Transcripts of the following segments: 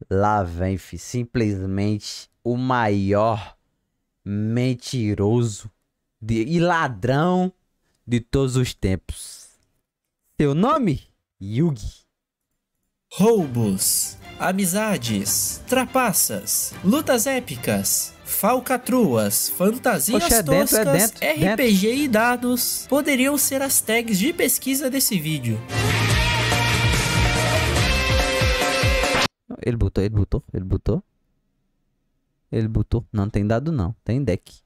Lá vem, fi, simplesmente o maior mentiroso e ladrão de todos os tempos. Seu nome? Yugi. Roubos, amizades, trapaças, lutas épicas, falcatruas, fantasias Oxe, toscas, dentro. RPG e dados poderiam ser as tags de pesquisa desse vídeo. Ele botou. Não tem dado não, tem deck.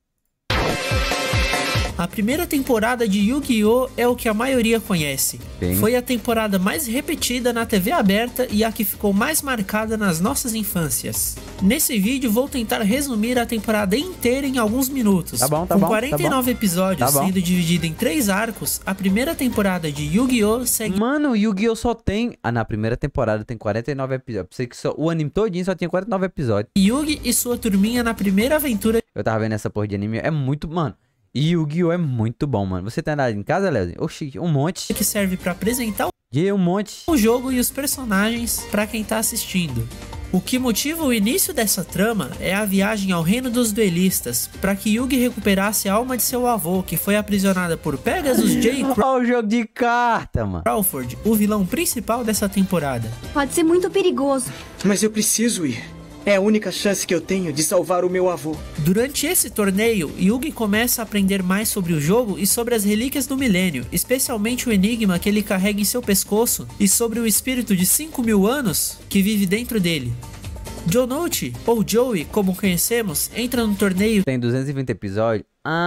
A primeira temporada de Yu-Gi-Oh! É o que a maioria conhece. Sim. Foi a temporada mais repetida na TV aberta e a que ficou mais marcada nas nossas infâncias. Nesse vídeo vou tentar resumir a temporada inteira em alguns minutos. Tá bom. 49 episódios, sendo dividida em 3 arcos, a primeira temporada de Yu-Gi-Oh! Segue... Mano, Yu-Gi-Oh! Só tem... na primeira temporada tem 49 episódios. Pensei que o anime todinho só tinha 49 episódios. Yugi e sua turminha na primeira aventura. Eu tava vendo essa porra de anime, é muito... Mano, Yu-Gi-Oh! É muito bom, mano. Você tem nada em casa, Léo? Oxi, um monte. Que serve pra apresentar Um monte. o jogo e os personagens pra quem tá assistindo. O que motiva o início dessa trama é a viagem ao reino dos duelistas, para que Yugi recuperasse a alma de seu avô, que foi aprisionada por Pegasus J. Olha o jogo de carta, mano. Crawford, o vilão principal dessa temporada. Pode ser muito perigoso. Mas eu preciso ir. É a única chance que eu tenho de salvar o meu avô. Durante esse torneio, Yugi começa a aprender mais sobre o jogo e sobre as relíquias do milênio, especialmente o enigma que ele carrega em seu pescoço e sobre o espírito de 5.000 anos que vive dentro dele. Jonouchi, ou Joey, como conhecemos, entra no torneio. Tem 220 episódios.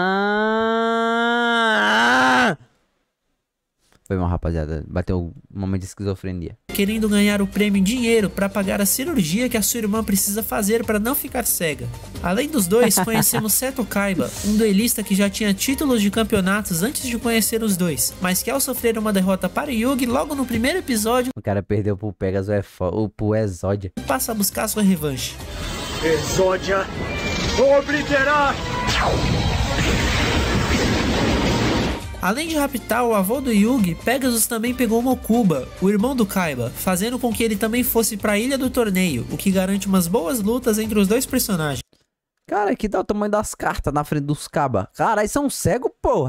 Foi mal, rapaziada. Bateu um momento de esquizofrenia. Querendo ganhar o prêmio em dinheiro para pagar a cirurgia que a sua irmã precisa fazer para não ficar cega. Além dos dois, conhecemos Seto Kaiba, um duelista que já tinha títulos de campeonatos antes de conhecer os dois, mas que ao sofrer uma derrota para Yugi logo no primeiro episódio, O cara perdeu pro Pegasus ou pro Exódia. passa a buscar sua revanche. Exódia, vou obliterar! Além de raptar o avô do Yugi, Pegasus também pegou Mokuba, o irmão do Kaiba, fazendo com que ele também fosse para a ilha do torneio, o que garante umas boas lutas entre os dois personagens. Cara, aqui dá o tamanho das cartas na frente dos cabas. Caralho, são cegos, porra.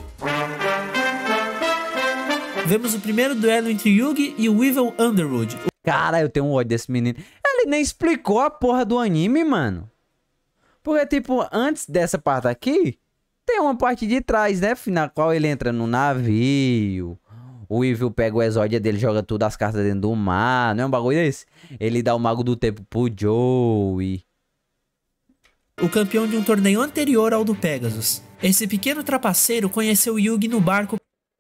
Vemos o primeiro duelo entre Yugi e o Evil Underwood. Cara, eu tenho um ódio desse menino. Ele nem explicou a porra do anime, mano. Porque, tipo, antes dessa parte aqui, tem uma parte de trás, né? Na qual ele entra no navio. O Evil pega o exódia dele, joga todas as cartas dentro do mar. Não é um bagulho desse? Ele dá o Mago do Tempo pro Joey. O campeão de um torneio anterior ao do Pegasus. Esse pequeno trapaceiro conheceu Yugi no barco.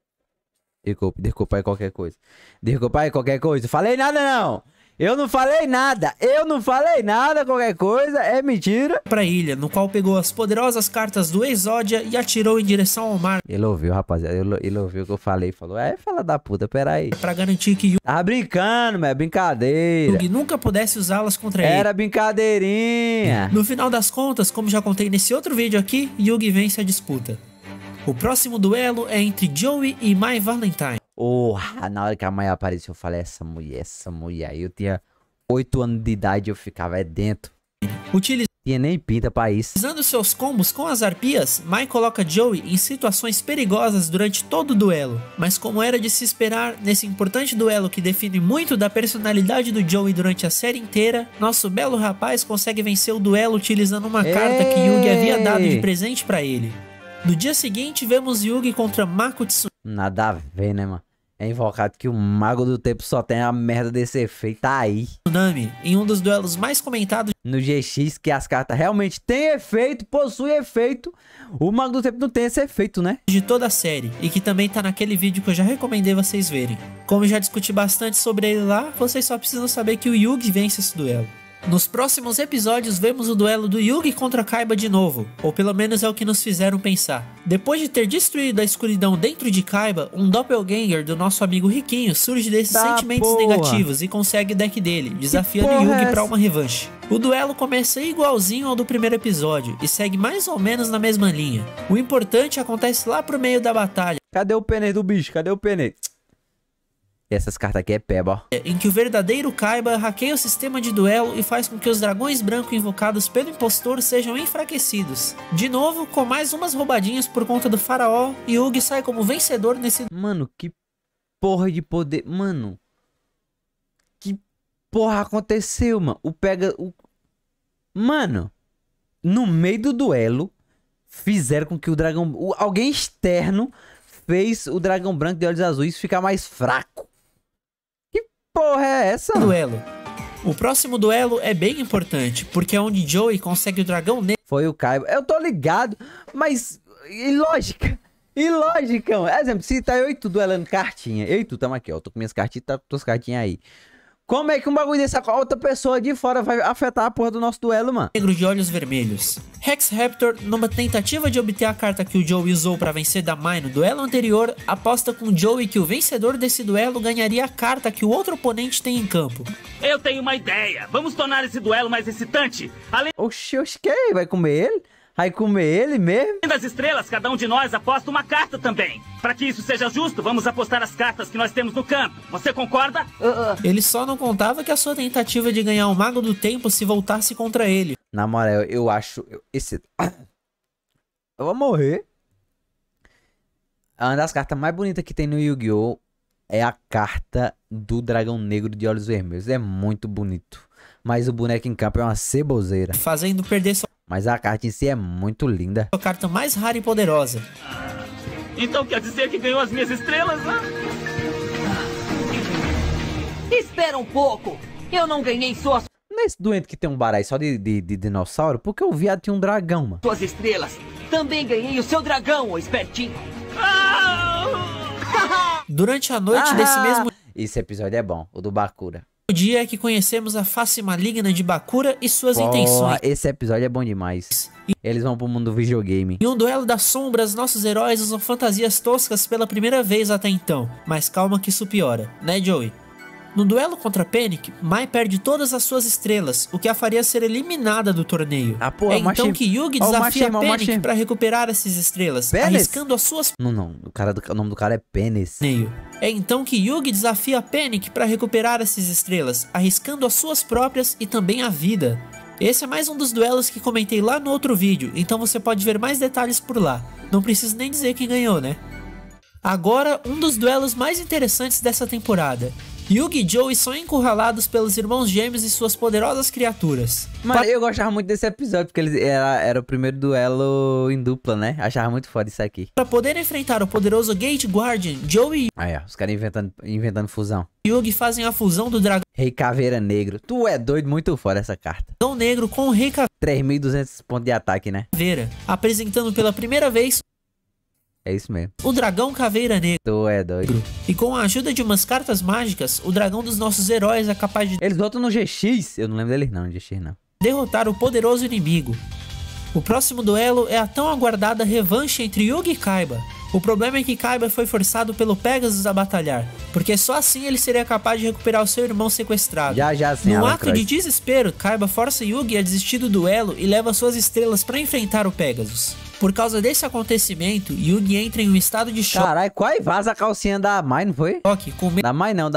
Desculpa aí qualquer coisa. Desculpa aí qualquer coisa. Falei nada, não. Eu não falei nada. Qualquer coisa é mentira. Pra ilha, no qual pegou as poderosas cartas do Exódia e atirou em direção ao mar. Ele ouviu, rapaziada. Ele ouviu o que eu falei. Falou, fala da puta, peraí. Pra garantir que Tava brincando, mas é brincadeira. Yugi nunca pudesse usá-las contra ele. Era brincadeirinha. No final das contas, como já contei nesse outro vídeo aqui, Yugi vence a disputa. O próximo duelo é entre Joey e My Valentine. Na hora que a mãe apareceu, eu falei, essa mulher. Eu tinha 8 anos de idade e eu ficava dentro. Tinha nem pinta pra isso. Usando seus combos com as arpias, Mai coloca Joey em situações perigosas durante todo o duelo. Mas como era de se esperar, nesse importante duelo que define muito da personalidade do Joey durante a série inteira, nosso belo rapaz consegue vencer o duelo utilizando uma carta que Yugi havia dado de presente pra ele. No dia seguinte, vemos Yugi contra Mako Tsunami. Nada a ver, né, mano? É invocado que o Mago do Tempo só tem a merda desse efeito aí. Em um dos duelos mais comentados no GX, que as cartas realmente têm efeito, possuem efeito. O Mago do Tempo não tem esse efeito, né? de toda a série, e que também tá naquele vídeo que eu já recomendei vocês verem. Como eu já discuti bastante sobre ele lá, vocês só precisam saber que o Yugi vence esse duelo. Nos próximos episódios vemos o duelo do Yugi contra Kaiba de novo, ou pelo menos é o que nos fizeram pensar. Depois de ter destruído a escuridão dentro de Kaiba, um doppelganger do nosso amigo Riquinho surge desses sentimentos negativos e consegue o deck dele, desafiando Yugi pra uma revanche. O duelo começa igualzinho ao do primeiro episódio e segue mais ou menos na mesma linha. O importante acontece lá pro meio da batalha. Cadê o pênis do bicho? Cadê o pênis? Essas cartas aqui é peba, ó. Em que o verdadeiro Kaiba hackeia o sistema de duelo e faz com que os dragões brancos invocados pelo impostor sejam enfraquecidos. De novo, com mais umas roubadinhas por conta do faraó, Yugi sai como vencedor nesse... Mano, que porra de poder... Mano, que porra aconteceu, mano? Mano, no meio do duelo, fizeram com que o dragão... Alguém externo fez o dragão branco de olhos azuis ficar mais fraco. Que porra é essa? Duelo. O próximo duelo é bem importante, porque é onde Joey consegue o dragão negro. Foi o Kaiba. Eu tô ligado, mas... Ilógica. Ilógica, mano. Exemplo, se tá eu e tu duelando cartinha. Eu e tu, tamo aqui, ó. Tô com minhas cartinhas, tá com tuas cartinhas aí. Como é que um bagulho desse com a outra pessoa de fora vai afetar a porra do nosso duelo, mano? Negro de olhos vermelhos. Rex Raptor, numa tentativa de obter a carta que o Joey usou para vencer da Mai no duelo anterior, aposta com Joey que o vencedor desse duelo ganharia a carta que o outro oponente tem em campo. Eu tenho uma ideia. Vamos tornar esse duelo mais excitante. Além Oxi, que? Vai comer ele? Vai comer ele mesmo? das estrelas, cada um de nós aposta uma carta também. Para que isso seja justo, vamos apostar as cartas que nós temos no campo. Você concorda? Ele só não contava que a sua tentativa de ganhar o Mago do Tempo se voltasse contra ele. Na moral, eu acho... Eu vou morrer. Uma das cartas mais bonitas que tem no Yu-Gi-Oh! É a carta do dragão negro de olhos vermelhos. É muito bonito. Mas o boneco em campo é uma ceboseira. Fazendo perder sua Mas a carta em si é muito linda. carta mais rara e poderosa. Então quer dizer que ganhou as minhas estrelas, né? Espera um pouco. Eu não ganhei só Nesse doente que tem um baralho só de dinossauro, porque o viado tinha um dragão, mano. suas estrelas. Também ganhei o seu dragão, ô espertinho. Durante a noite desse mesmo Esse episódio é bom, o do Bakura. dia é que conhecemos a face maligna de Bakura e suas Porra, intenções. esse episódio é bom demais. Eles vão pro mundo do videogame. Em um duelo das sombras, nossos heróis usam fantasias toscas pela primeira vez até então. Mas calma que isso piora, né, Joey? No duelo contra Panic, Mai perde todas as suas estrelas, o que a faria ser eliminada do torneio. Ah, porra, é então machismo. que Yugi Ó, o desafia machismo, ó, o Panic machismo. para recuperar essas estrelas, Pênis? arriscando as suas Não, o nome do cara é Pênis. torneio. É então que Yugi desafia Panic para recuperar essas estrelas, arriscando as suas próprias e também a vida. Esse é mais um dos duelos que comentei lá no outro vídeo, então você pode ver mais detalhes por lá. Não preciso nem dizer quem ganhou, né? Agora, um dos duelos mais interessantes dessa temporada. Yugi e Joey são encurralados pelos irmãos gêmeos e suas poderosas criaturas. Mano, eu gostava muito desse episódio, porque era o primeiro duelo em dupla, né? Achava muito foda isso aqui. Para poder enfrentar o poderoso Gate Guardian, Joey Aí, ó, os caras inventando fusão. e Yugi fazem a fusão do Dragão Rei Caveira Negro. Tu é doido, muito foda essa carta. Negro com o Rei 3.200 pontos de ataque, né? Caveira, apresentando pela primeira vez É isso mesmo. o Dragão Caveira Negro. Tu é doido. E com a ajuda de umas cartas mágicas, o dragão dos nossos heróis é capaz de Eles voltam no GX. Eu não lembro deles não, no GX não. derrotar o poderoso inimigo. O próximo duelo é a tão aguardada revanche entre Yugi e Kaiba. O problema é que Kaiba foi forçado pelo Pegasus a batalhar, porque só assim ele seria capaz de recuperar o seu irmão sequestrado. Já, sim, No Alan ato Croix. de desespero, Kaiba força Yugi a desistir do duelo e leva suas estrelas para enfrentar o Pegasus. Por causa desse acontecimento, Yugi entra em um estado de Caralho, quase vaza a calcinha da Mai, não foi? choque, com Da Mai não,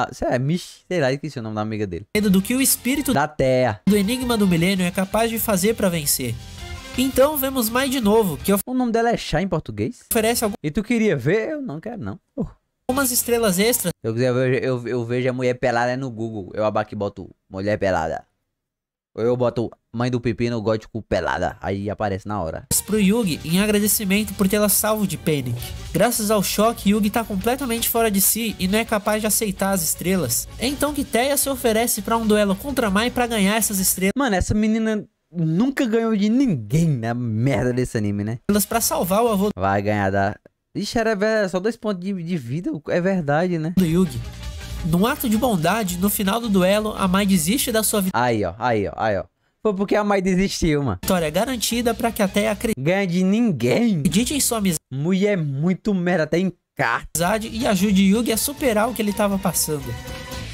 sei lá, esqueci o nome da amiga dele. medo do que o espírito Da Terra. do Enigma do Milênio é capaz de fazer para vencer. Então vemos Mai de novo, que O nome dela é Chá em português? oferece E tu queria ver? Eu não quero não. algumas estrelas extras Se eu quiser ver, eu vejo a mulher pelada no Google. Eu abaixo e boto mulher pelada. Ou eu boto mãe do pepino gótico pelada. Aí aparece na hora. pro Yugi em agradecimento por tê-la salvo de Panic. Graças ao choque, Yugi tá completamente fora de si e não é capaz de aceitar as estrelas. É então que Teia se oferece para um duelo contra Mai para ganhar essas estrelas Mano, essa menina nunca ganhou de ninguém na merda desse anime, né? para salvar o avô Vai ganhar da... Ixi, era só 2 pontos de vida. É verdade, né? do Yugi. Num ato de bondade, no final do duelo, a Mai desiste da sua Aí, ó. Foi porque a Mai desistiu, mano. vitória garantida para que a Teia Ganha de ninguém. acredite em sua Mulher muito merda, até em carta. amizade e ajude Yugi a superar o que ele estava passando.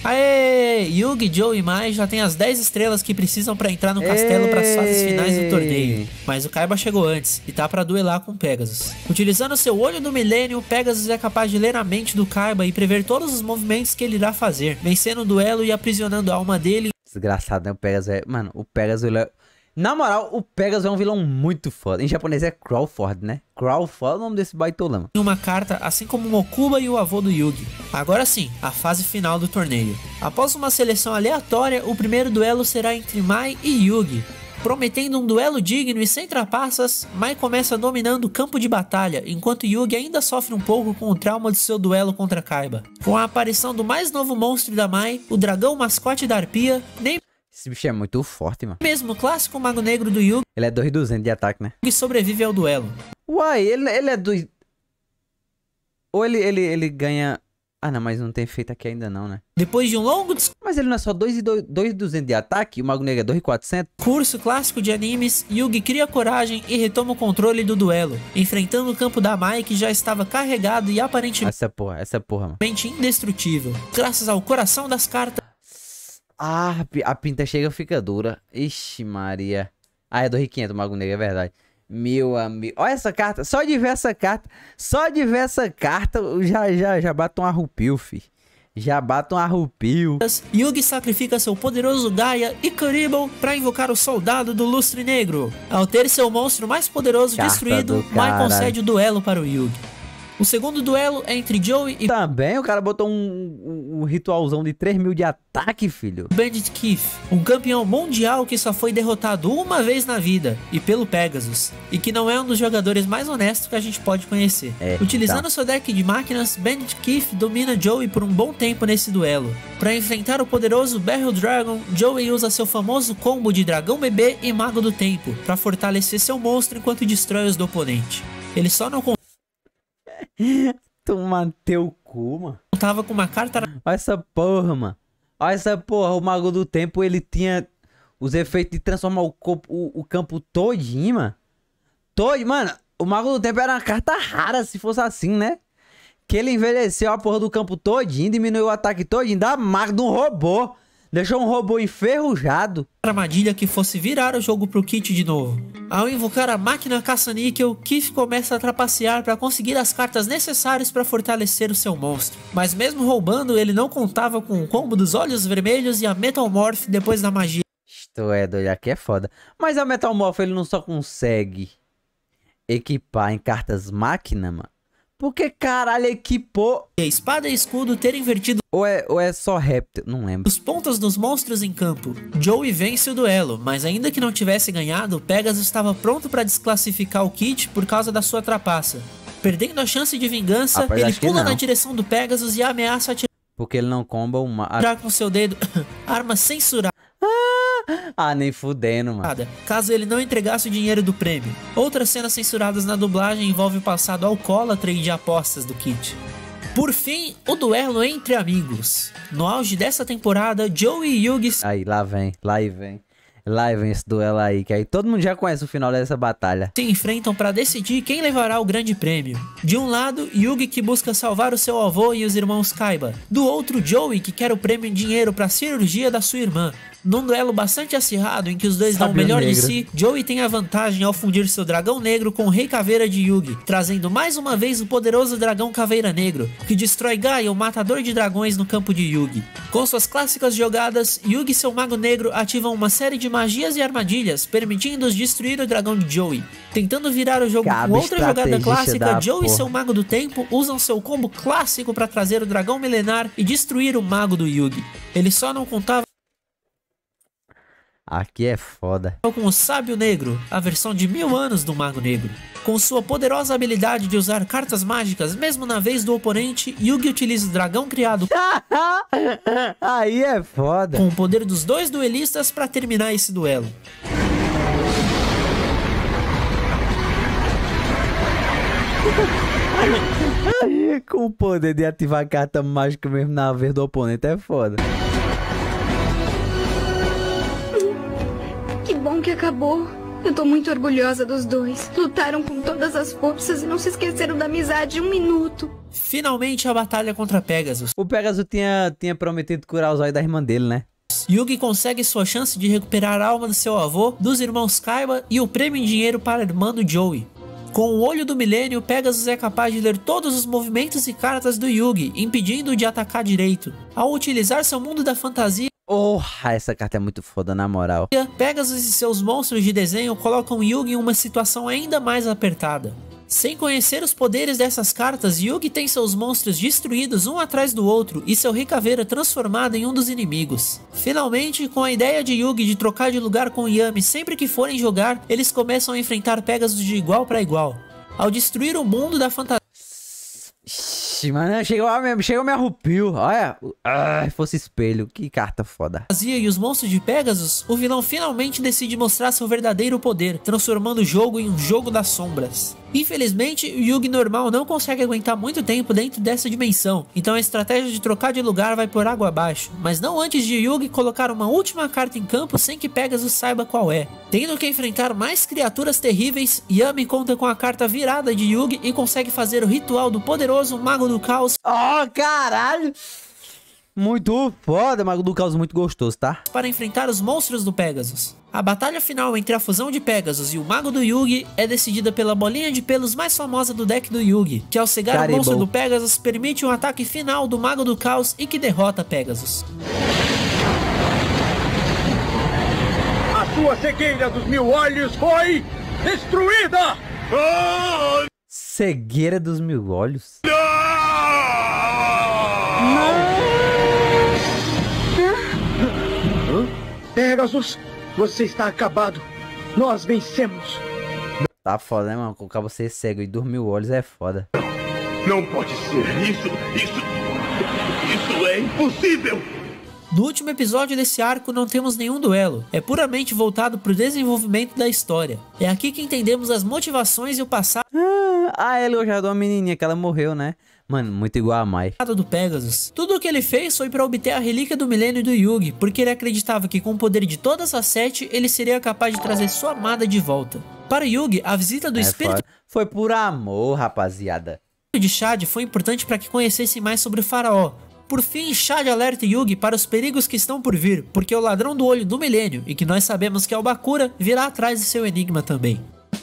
Aê! Yugi, Joe e Mai já tem as 10 estrelas que precisam pra entrar no castelo para as fases finais do torneio. Mas o Kaiba chegou antes e tá pra duelar com Pegasus. Utilizando seu olho do milênio, Pegasus é capaz de ler a mente do Kaiba e prever todos os movimentos que ele irá fazer, vencendo o duelo e aprisionando a alma dele. Desgraçado, né? O Pegasus é... Mano, o Pegasus... Ele é... Na moral, o Pegasus é um vilão muito foda. Em japonês é Crawford, né? Crawford é o nome desse baitolão. Em uma carta, assim como Mokuba e o avô do Yugi. Agora sim, a fase final do torneio. Após uma seleção aleatória, o primeiro duelo será entre Mai e Yugi. Prometendo um duelo digno e sem trapaças, Mai começa dominando o campo de batalha, enquanto Yugi ainda sofre um pouco com o trauma de seu duelo contra Kaiba. Com a aparição do mais novo monstro da Mai, o dragão mascote da Arpia, nem Esse bicho é muito forte, mano. mesmo o clássico Mago Negro do Yugi Ele é 2.200 de ataque, né? sobrevive ao duelo. Uai, ele é do... Ou ele ganha... Ah, não, mas não tem feito aqui ainda não, né? Depois de um longo Mas ele não é só 2.200 de ataque? O Mago Negro é 2.400? discurso clássico de animes, Yugi cria coragem e retoma o controle do duelo, enfrentando o campo da Mai que já estava carregado e aparentemente Essa porra, mano. indestrutível. Graças ao coração das cartas, Ah, a pinta chega e fica dura. Ixi, Maria. Ah, é 2.500 o Mago Negro, é verdade. Meu amigo. Olha essa carta. Só de ver essa carta. Já bate um arrupio, fi. Já bate um arrupio. Yugi sacrifica seu poderoso Gaia e Karibou para invocar o soldado do lustre negro. Ao ter seu monstro mais poderoso Carta destruído, do Mai caralho. concede o duelo para o Yugi. O segundo duelo é entre Joey e Também o cara botou um ritualzão de 3.000 de ataque, filho. Bandit Keith, um campeão mundial que só foi derrotado uma vez na vida, e pelo Pegasus, e que não é um dos jogadores mais honestos que a gente pode conhecer. Utilizando seu deck de máquinas, Bandit Keith domina Joey por um bom tempo nesse duelo. Para enfrentar o poderoso Barrel Dragon, Joey usa seu famoso combo de Dragão Bebê e Mago do Tempo, para fortalecer seu monstro enquanto destrói os do oponente. Ele só não Toma teu cu, mano. contava com uma carta Olha essa porra, mano. Olha essa porra. O Mago do Tempo, ele tinha os efeitos de transformar o campo todinho, mano. Mano, o Mago do Tempo era uma carta rara, se fosse assim, né? Que ele envelheceu a porra do campo todinho, diminuiu o ataque todinho da marca de um robô. Deixou um robô enferrujado. armadilha que fosse virar o jogo pro Kit de novo. Ao invocar a máquina caça-níquel, Keith começa a trapacear para conseguir as cartas necessárias para fortalecer o seu monstro. Mas mesmo roubando, ele não contava com o combo dos olhos vermelhos e a Metal Morph depois da magia. Isto é doido, aqui é foda. Mas a Metal Morph ele não só consegue equipar em cartas máquina, mano. Porque caralho equipou... E a espada e escudo ter invertido Ou é só réptil, não lembro. os pontos dos monstros em campo. Joey vence o duelo, mas ainda que não tivesse ganhado, Pegasus estava pronto para desclassificar o Kit por causa da sua trapaça. Perdendo a chance de vingança, Rapaz, ele acho que pula não. na direção do Pegasus e ameaça Porque ele não comba uma... atirar com seu dedo arma censurada, Ah, nem fudendo, mano. caso ele não entregasse o dinheiro do prêmio. Outras cenas censuradas na dublagem envolvem o passado alcoólatra e de apostas do Kit. Por fim, o duelo entre amigos. No auge dessa temporada, Joey e Yugi Aí, lá vem esse duelo aí, que aí todo mundo já conhece o final dessa batalha. se enfrentam para decidir quem levará o grande prêmio. De um lado, Yugi que busca salvar o seu avô e os irmãos Kaiba. Do outro, Joey que quer o prêmio em dinheiro para a cirurgia da sua irmã. Num duelo bastante acirrado em que os dois dão o Sábio melhor de negro. si, Joey tem a vantagem ao fundir seu dragão negro com o Rei Caveira de Yugi, trazendo mais uma vez o poderoso dragão Caveira Negro, que destrói Gaia, o matador de dragões no campo de Yugi. Com suas clássicas jogadas, Yugi e seu Mago Negro ativam uma série de magias e armadilhas, permitindo-os destruir o dragão de Joey. Tentando virar o jogo Cabo com outra jogada estrategista clássica, da Joey e porra. seu Mago do Tempo usam seu combo clássico para trazer o dragão milenar e destruir o Mago do Yugi. Ele só não contava Aqui é foda. com o Sábio Negro, a versão de 1000 anos do Mago Negro. Com sua poderosa habilidade de usar cartas mágicas mesmo na vez do oponente, Yugi utiliza o dragão criado Aí é foda. com o poder dos dois duelistas para terminar esse duelo. Com o poder de ativar a carta mágica mesmo na vez do oponente é foda. Que bom que acabou. Eu tô muito orgulhosa dos dois. Lutaram com todas as forças e não se esqueceram da amizade um minuto. Finalmente a batalha contra Pegasus. O Pegasus tinha prometido curar os olhos da irmã dele, né? Yugi consegue sua chance de recuperar a alma do seu avô, dos irmãos Kaiba e o prêmio em dinheiro para a irmã do Joey. Com o olho do milênio, Pegasus é capaz de ler todos os movimentos e cartas do Yugi, impedindo-o de atacar direito. Ao utilizar seu mundo da fantasia, Essa carta é muito foda, na moral. Pegasus e seus monstros de desenho colocam Yugi em uma situação ainda mais apertada. Sem conhecer os poderes dessas cartas, Yugi tem seus monstros destruídos um atrás do outro e seu Rei Caveira transformado em um dos inimigos. Finalmente, com a ideia de Yugi de trocar de lugar com Yami sempre que forem jogar, eles começam a enfrentar Pegasus de igual para igual. Ao destruir o mundo da fantasia, Mano, chegou me arrupio. Olha, fosse espelho, que carta foda. e os monstros de Pegasus, o vilão finalmente decide mostrar seu verdadeiro poder, transformando o jogo em um jogo das sombras. Infelizmente, o Yugi normal não consegue aguentar muito tempo dentro dessa dimensão, então a estratégia de trocar de lugar vai por água abaixo, mas não antes de Yugi colocar uma última carta em campo sem que Pegasus saiba qual é. Tendo que enfrentar mais criaturas terríveis, Yami conta com a carta virada de Yugi e consegue fazer o ritual do poderoso Mago do Caos. Oh, caralho! Muito foda, Mago do Caos, muito gostoso, tá? Para enfrentar os monstros do Pegasus. A batalha final entre a fusão de Pegasus e o Mago do Yugi é decidida pela bolinha de pelos mais famosa do deck do Yugi, que ao cegar o monstro do Pegasus permite um ataque final do Mago do Caos e que derrota Pegasus. A sua cegueira dos 1000 olhos foi destruída! Cegueira dos 1000 olhos? Pegasus, você está acabado. Nós vencemos. Tá foda, né, mano? Colocar você cego e dos 1000 olhos é foda. Não pode ser. Isso é impossível. No último episódio desse arco não temos nenhum duelo, é puramente voltado pro desenvolvimento da história. É aqui que entendemos as motivações e o passado Ele gostava de uma menininha que ela morreu, né? Mano, muito igual a Mai. do Pegasus. Tudo o que ele fez foi para obter a relíquia do milênio do Yugi, porque ele acreditava que com o poder de todas as 7, ele seria capaz de trazer sua amada de volta. Para Yugi, a visita do espírito Foda. Foi por amor, rapaziada. de Shad foi importante para que conhecessem mais sobre o faraó. Por fim, Shad alerta Yugi para os perigos que estão por vir, porque o ladrão do olho do milênio, e que nós sabemos que é o Bakura, virá atrás de seu enigma também.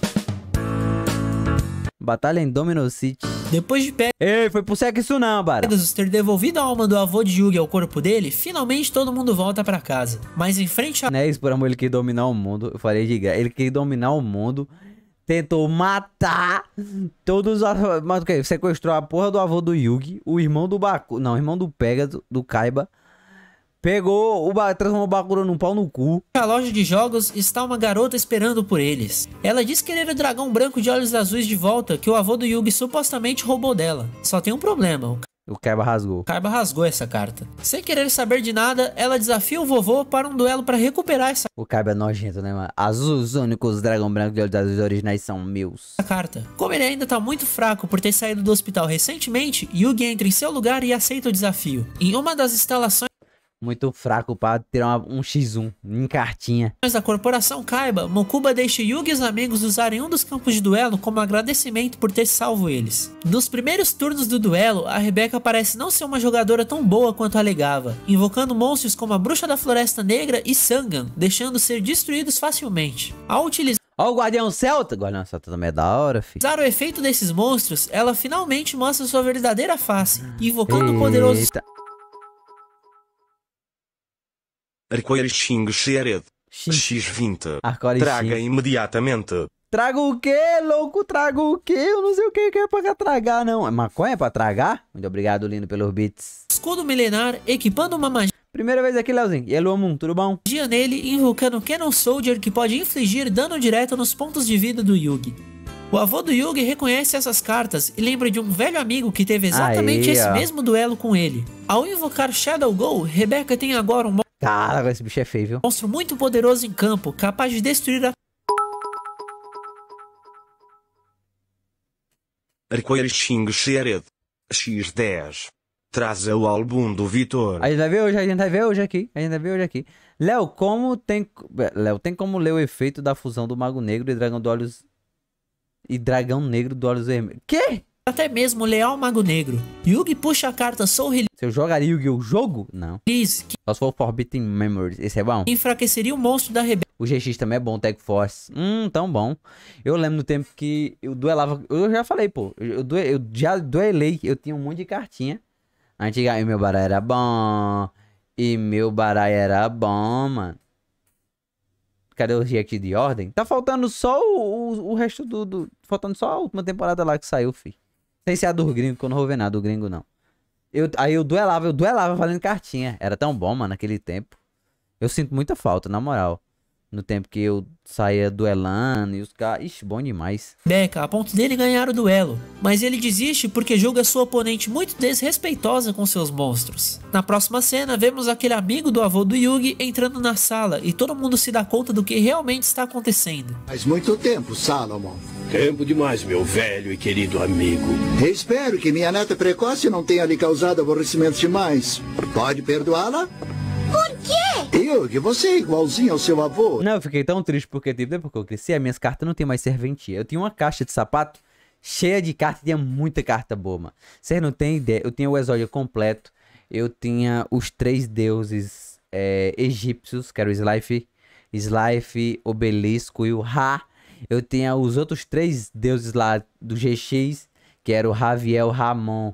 Batalha em Domino City. Depois de Ei, foi pro sexo não, bara. Pegasus ter devolvido a alma do avô de Yugi ao corpo dele, finalmente todo mundo volta para casa. Mas em frente a Não é isso, por amor, ele quer dominar o mundo. Eu falei de graça. Ele quer dominar o mundo. Tentou matar todos os... Mas o que? Sequestrou a porra do avô do Yugi. O irmão do Bakura... Não, o irmão do Pegasus, do Kaiba. Pegou transformou o Bakura num pau no cu. loja de jogos está uma garota esperando por eles. Ela diz querer o dragão branco de olhos azuis de volta que o avô do Yugi supostamente roubou dela. Só tem um problema, O Kaiba rasgou. Kaiba rasgou essa carta. Sem querer saber de nada, ela desafia o vovô para um duelo para recuperar essa O Kaiba é nojento, né, mano? Os únicos dragão branco de olhos azuis originais são meus. carta. Como ele ainda tá muito fraco por ter saído do hospital recentemente, Yugi entra em seu lugar e aceita o desafio. Em uma das instalações Muito fraco pra tirar um X1 em cartinha. da corporação Kaiba, Mokuba deixa Yugi e os amigos usarem um dos campos de duelo como agradecimento por ter salvo eles. Nos primeiros turnos do duelo, a Rebecca parece não ser uma jogadora tão boa quanto alegava, invocando monstros como a Bruxa da Floresta Negra e Sangan, deixando ser destruídos facilmente. Ao utilizar Ó, o Guardião Celta. O Guardião Celta também é da hora, filho. o efeito desses monstros, ela finalmente mostra sua verdadeira face, invocando o poderoso Eita. Arco-íris Xing Xered. X20. Arco-íris Traga Xing. imediatamente. Traga o quê, louco? Traga o quê? Eu não sei o que é pra tragar, não. É maconha pra tragar? Muito obrigado, lindo, pelos beats. escudo milenar, equipando uma magia Primeira vez aqui, Leozinho. E Hello, Moon, tudo bom? nele e invocando Cannon Soldier que pode infligir dano direto nos pontos de vida do Yugi. O avô do Yugi reconhece essas cartas e lembra de um velho amigo que teve exatamente Aí, esse ó. mesmo duelo com ele. Ao invocar Shadow Go, Rebecca tem agora um Cara, esse bicho é feio, viu? monstro muito poderoso em campo, capaz de destruir a Arco-íris Xing Xered. X10. Traz o álbum do Vitor. A gente vai ver hoje, a gente vai ver hoje aqui. A gente vai ver hoje aqui. Léo, tem como ler o efeito da fusão do Mago Negro e Dragão do Olhos... E Dragão Negro do Olhos Vermelhos. Quê? até mesmo o Leal Mago Negro. Yugi puxa a carta Soul Release, Se eu jogaria Yu-Gi-Oh! Jogo? Não. que Só se for Forbidden Memories. Esse é bom. enfraqueceria o monstro da rebelião. O GX também é bom, Tag Force. Tão bom. Eu lembro no tempo que eu duelava. Eu já falei, pô. Eu já duelei. Eu tinha um monte de cartinha. Antigamente meu baralho era bom. E meu baralho era bom, mano. Cadê o react de ordem? Tá faltando só o resto faltando só a última temporada lá que saiu, fi. Sem ser a do gringo, que eu não vou ver nada do gringo, não. Aí eu duelava valendo cartinha. Era tão bom, mano, naquele tempo. Eu sinto muita falta, na moral. No tempo que eu saía duelando e os caras... Ixi, bom demais. Beca, a ponto dele ganhar o duelo, mas ele desiste porque julga sua oponente muito desrespeitosa com seus monstros. Na próxima cena, vemos aquele amigo do avô do Yugi entrando na sala e todo mundo se dá conta do que realmente está acontecendo. Faz muito tempo, Salomon. Tempo demais, meu velho e querido amigo. Espero que minha neta precoce não tenha lhe causado aborrecimentos demais. Pode perdoá-la? Por quê? Yugi, você é igualzinho ao seu avô. Não, eu fiquei tão triste porque, tipo, depois que eu cresci, as minhas cartas não tem mais serventia. Eu tinha uma caixa de sapato cheia de cartas, tinha muita carta boa, mano. Vocês não têm ideia. Eu tinha o Exódia completo. Eu tinha os 3 deuses egípcios, que era o Slife, Obelisco e o Ra. Eu tinha os outros 3 deuses lá do GX, que era o Raviel, Ramon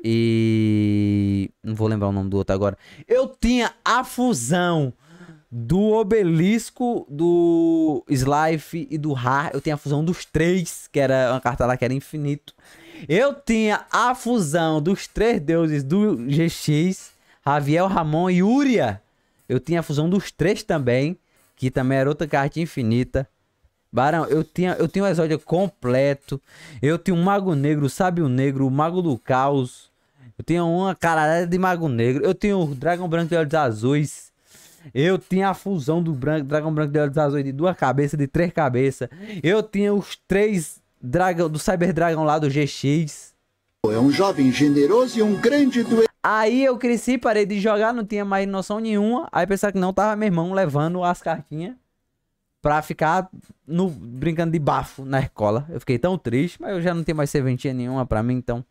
e... não vou lembrar o nome do outro agora. Eu tinha a fusão do Obelisco, do Slife e do Ra. Eu tinha a fusão dos 3, que era uma carta lá que era infinito. Eu tinha a fusão dos 3 deuses do GX, Raviel, Ramon e Uria. Eu tinha a fusão dos 3 também, que também era outra carta infinita. Barão, eu tinha o Exódia completo. Eu tinha um Mago Negro, o Sábio Negro, o Mago do Caos. Eu tinha uma caralhada de Mago Negro. Eu tinha o Dragão Branco de Olhos Azuis. Eu tinha a fusão do Dragão Branco de Olhos Azuis de 2 cabeças, de 3 cabeças. Eu tinha os 3 do Cyber Dragon lá do GX. É um jovem generoso e um grande duelista. Aí eu cresci, parei de jogar, não tinha mais noção nenhuma. Aí pensava que não, tava meu irmão levando as cartinhas pra ficar brincando de bafo na escola. Eu fiquei tão triste, mas eu já não tenho mais serventia nenhuma pra mim, então.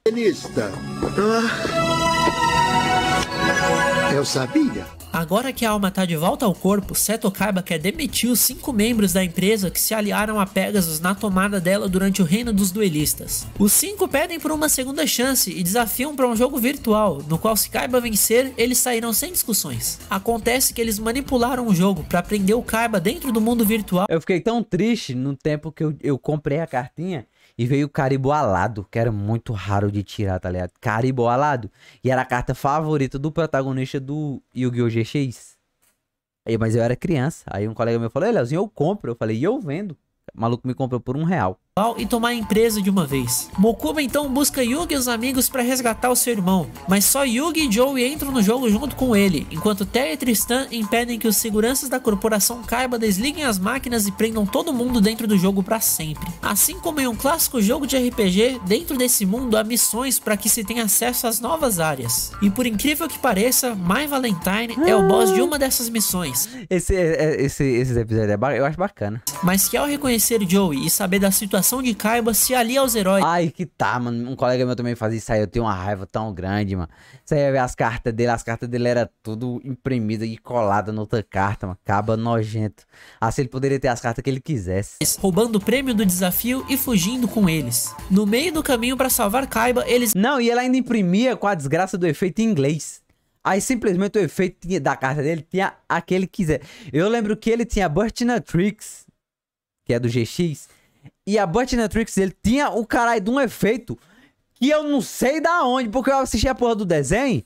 Eu sabia. Agora que a alma tá de volta ao corpo, Seto Kaiba quer demitir os 5 membros da empresa que se aliaram a Pegasus na tomada dela durante o reino dos duelistas. Os 5 pedem por uma segunda chance e desafiam para um jogo virtual, no qual se Kaiba vencer, eles sairão sem discussões. Acontece que eles manipularam o jogo para prender o Kaiba dentro do mundo virtual. Eu fiquei tão triste no tempo que eu comprei a cartinha e veio o Caribo Alado, que era muito raro de tirar, tá ligado? Caribo Alado. E era a carta favorita do protagonista do Yu-Gi-Oh! GX. Mas eu era criança. Aí um colega meu falou: "Ei, Leozinho, eu compro." Eu falei: "E eu vendo." O maluco me comprou por R$1. E tomar a empresa de uma vez. Mokuba então busca Yugi e os amigos para resgatar o seu irmão, mas só Yugi e Joey entram no jogo junto com ele, enquanto Terra e Tristan impedem que os seguranças da corporação Kaiba desliguem as máquinas e prendam todo mundo dentro do jogo para sempre. Assim como em um clássico jogo de RPG, dentro desse mundo há missões para que se tenha acesso às novas áreas. E por incrível que pareça, My Valentine é o boss de uma dessas missões. Esses episódios eu acho bacana. Mas que ao reconhecer Joey e saber da situação de Kaiba, se alia aos heróis. Ai, que tá, mano. Um colega meu também fazia isso aí. Eu tenho uma raiva tão grande, mano. Você ia ver as cartas dele era tudo imprimida e colada na outra carta, mano. Caba nojento. Assim ele poderia ter as cartas que ele quisesse. Roubando o prêmio do desafio e fugindo com eles. No meio do caminho pra salvar Kaiba, eles... Não, e ela ainda imprimia com a desgraça do efeito em inglês. Aí simplesmente o efeito da carta dele tinha aquele que quiser. Eu lembro que ele tinha Burtinatrix, que é do GX. E a Burtinatrix, ele tinha o caralho de um efeito que eu não sei da onde, porque eu assisti a porra do desenho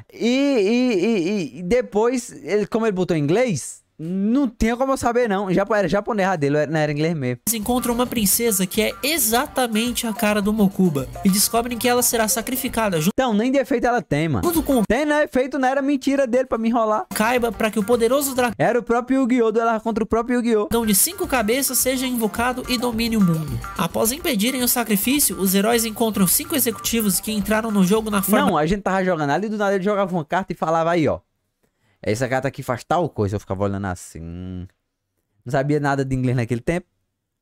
e depois, como ele botou em inglês, não tinha como eu saber não. Era japonês dele, não era inglês mesmo. Eles encontram uma princesa que é exatamente a cara do Mokuba e descobrem que ela será sacrificada junto... Então, nem defeito ela tem, mano. Tem, não é efeito, não era mentira dele pra me enrolar. Kaiba, pra que o poderoso dragão... Era o próprio Yu-Gi-Oh! Duelar contra o próprio Yu-Gi-Oh! Dragão de 5 cabeças seja invocado e domine o mundo. Após impedirem o sacrifício, os heróis encontram 5 executivos que entraram no jogo na forma... Não, a gente tava jogando ali, do nada ele jogava uma carta e falava aí, ó. Essa carta aqui faz tal coisa. Eu ficava olhando assim. Não sabia nada de inglês naquele tempo.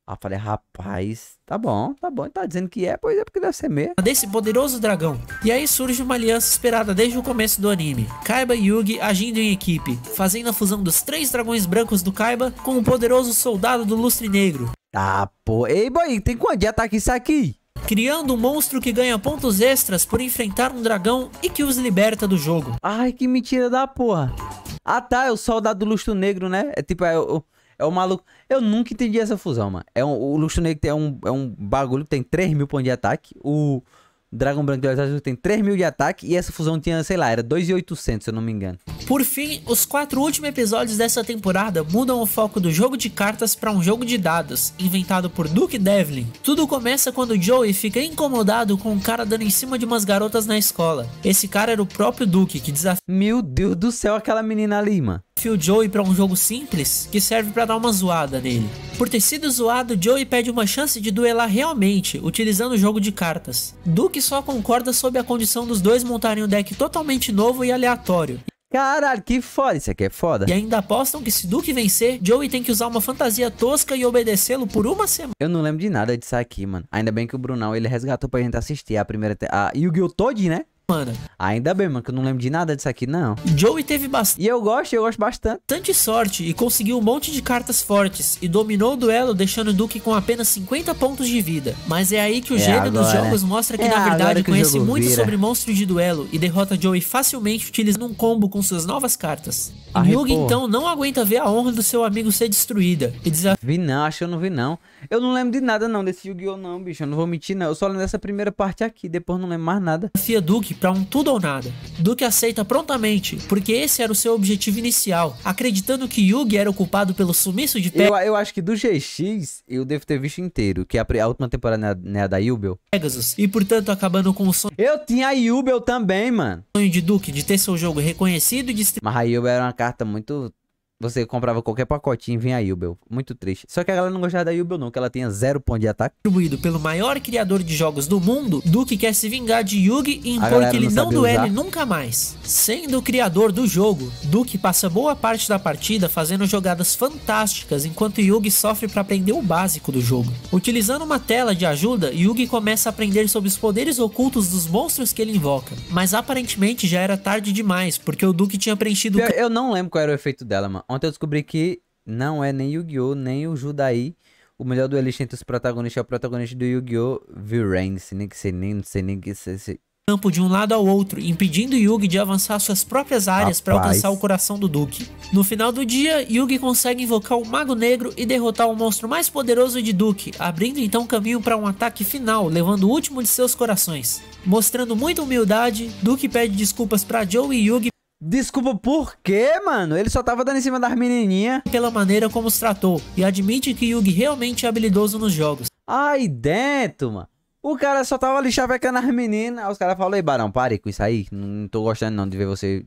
Aí eu falei, rapaz, tá bom, tá dizendo que é, pois é porque deve ser mesmo. Desse poderoso dragão. E aí surge uma aliança esperada desde o começo do anime. Kaiba e Yugi agindo em equipe, fazendo a fusão dos 3 dragões brancos do Kaiba com o poderoso soldado do lustre negro. Ah, pô, ei, boy, tem quanto de ataque isso aqui? Criando um monstro que ganha pontos extras por enfrentar um dragão e que os liberta do jogo. Ai, que mentira da porra. Ah, tá, é o soldado do lustre negro, né? É tipo, é o maluco. Eu nunca entendi essa fusão, mano. O lustre negro é um bagulho que tem 3.000 pontos de ataque. O dragão branco de olhos azuis tem 3.000 de ataque. E essa fusão tinha, sei lá, era 2.800, se eu não me engano. Por fim, os 4 últimos episódios dessa temporada mudam o foco do jogo de cartas para um jogo de dados, inventado por Duke Devlin. Tudo começa quando Joey fica incomodado com um cara dando em cima de umas garotas na escola. Esse cara era o próprio Duke, que desafia Meu Deus do céu, aquela menina ali, mano. o Joey para um jogo simples que serve para dar uma zoada nele. Por ter sido zoado, Joey pede uma chance de duelar realmente, utilizando o jogo de cartas. Duke só concorda sob a condição dos dois montarem um deck totalmente novo e aleatório. Caralho, que foda. Isso aqui é foda. E ainda apostam que se Duke vencer, Joey tem que usar uma fantasia tosca e obedecê-lo por uma semana. Eu não lembro de nada disso aqui, mano. Ainda bem que o Brunão, ele resgatou pra gente assistir a primeira... A Yu-Gi-Oh! Todinho, né? Ainda bem, mano, que eu não lembro de nada disso aqui, não. Joey teve E eu gosto bastante. bastante sorte e conseguiu um monte de cartas fortes e dominou o duelo, deixando Duke com apenas 50 pontos de vida. Mas é aí que o gênio dos jogos mostra que na verdade conhece muito sobre monstros de duelo e derrota Joey facilmente utilizando um combo com suas novas cartas. Yugi então não aguenta ver a honra do seu amigo ser destruída e Vi não, acho que eu não vi não. Eu não lembro de nada não desse Yu-Gi-Oh! Não, bicho, eu não vou mentir não. Eu só lembro dessa primeira parte aqui, depois não lembro mais nada. Desafia Duke pra um tudo ou nada. Duke aceita prontamente, porque esse era o seu objetivo inicial, acreditando que Yugi era o culpado pelo sumiço de Eu acho que do GX eu devo ter visto inteiro, que a última temporada não é a da Yubel. Pegasus, e portanto acabando com o sonho Eu tinha a Yubel também, mano. de Duke de ter seu jogo reconhecido e Mas a Yubel era uma carta muito... Você comprava qualquer pacotinho e vinha a Yubel. Muito triste. Só que a galera não gostava da Yubel não, que ela tinha 0 ponto de ataque. distribuído pelo maior criador de jogos do mundo, Duke quer se vingar de Yugi e impor que ele não duele nunca mais. Sendo o criador do jogo, Duke passa boa parte da partida fazendo jogadas fantásticas, enquanto Yugi sofre para aprender o básico do jogo. Utilizando uma tela de ajuda, Yugi começa a aprender sobre os poderes ocultos dos monstros que ele invoca. Mas aparentemente já era tarde demais, porque o Duke tinha preenchido... Eu não lembro qual era o efeito dela, mano. Ontem eu descobri que não é nem Yu-Gi-Oh! Nem o Judaí. O melhor duelista entre os protagonistas é o protagonista do Yu-Gi-Oh! Viren. Não sei nem que se... campo de um lado ao outro, impedindo Yugi de avançar suas próprias áreas para alcançar o coração do Duke. No final do dia, Yugi consegue invocar o Mago Negro e derrotar o monstro mais poderoso de Duke, abrindo então caminho para um ataque final, levando o último de seus corações. Mostrando muita humildade, Duke pede desculpas para Joe e Yugi. Desculpa por quê, mano? Ele só tava dando em cima das menininhas. Pela maneira como os tratou, e admite que Yugi realmente é habilidoso nos jogos. Aí dentro, mano. O cara só tava ali chavecando as meninas. Aí os caras falaram, ei, Barão, pare com isso aí. Não tô gostando não de ver você...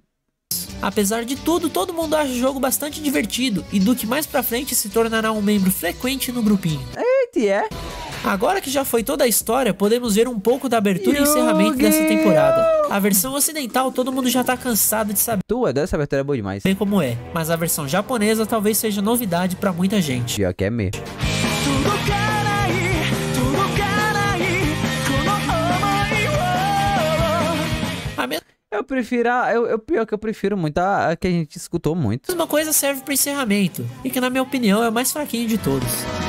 Apesar de tudo, todo mundo acha o jogo bastante divertido, e Duke mais pra frente se tornará um membro frequente no grupinho. Eita, é? Agora que já foi toda a história, podemos ver um pouco da abertura e encerramento dessa temporada. A versão ocidental todo mundo já tá cansado de saber Essa abertura é boa demais. bem como é, mas a versão japonesa talvez seja novidade pra muita gente. Pior que é mesmo. Pior que eu prefiro muito a que a gente escutou muito. A mesma coisa serve pro encerramento, e que na minha opinião é o mais fraquinho de todos.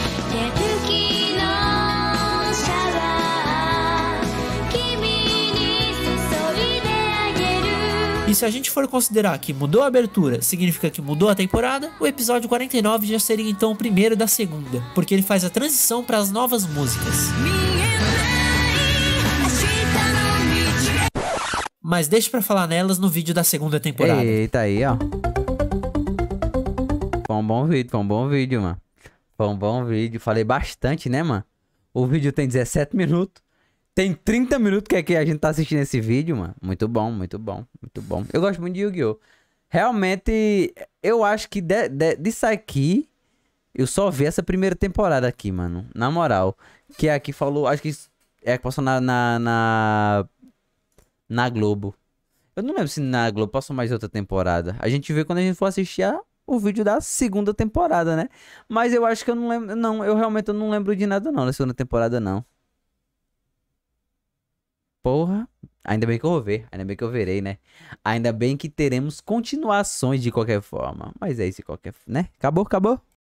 E se a gente for considerar que mudou a abertura, significa que mudou a temporada, o episódio 49 já seria então o primeiro da segunda, porque ele faz a transição para as novas músicas. Mas deixa pra falar nelas no vídeo da segunda temporada. Eita aí, ó. Foi um bom vídeo, mano. Foi um bom vídeo. Falei bastante, né, mano? O vídeo tem 17 minutos. Tem 30 minutos que é que a gente tá assistindo esse vídeo, mano. Muito bom, muito bom, muito bom. Eu gosto muito de Yu-Gi-Oh! Realmente, eu acho que disso aqui, eu só vi essa primeira temporada aqui, mano. Na moral. Que aqui falou, acho que é que passou na Globo. Eu não lembro se na Globo passou mais outra temporada. A gente vê quando a gente for assistir o vídeo da segunda temporada, né? Mas eu acho que eu não lembro, não, eu realmente não lembro de nada não na segunda temporada, não. Porra, ainda bem que eu vou ver, ainda bem que eu verei, né? Ainda bem que teremos continuações de qualquer forma. Mas é isso de qualquer, né? Acabou, acabou.